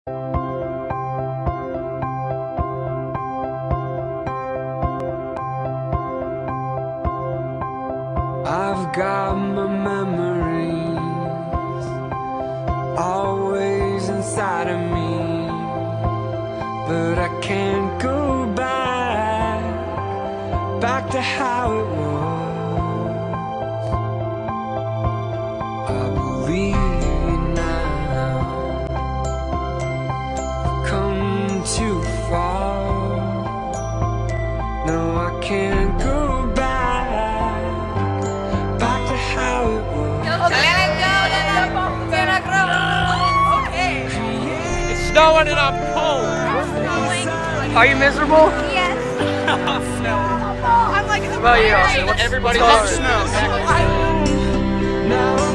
I've got my memories always inside of me, but I can't go back to how it was. I believe now I've come too far. No, I can't go back to how it was. It's snowing and I'm cold. Are you miserable? Yes. I'm like, what about you, Austin? Everybody loves snow. Now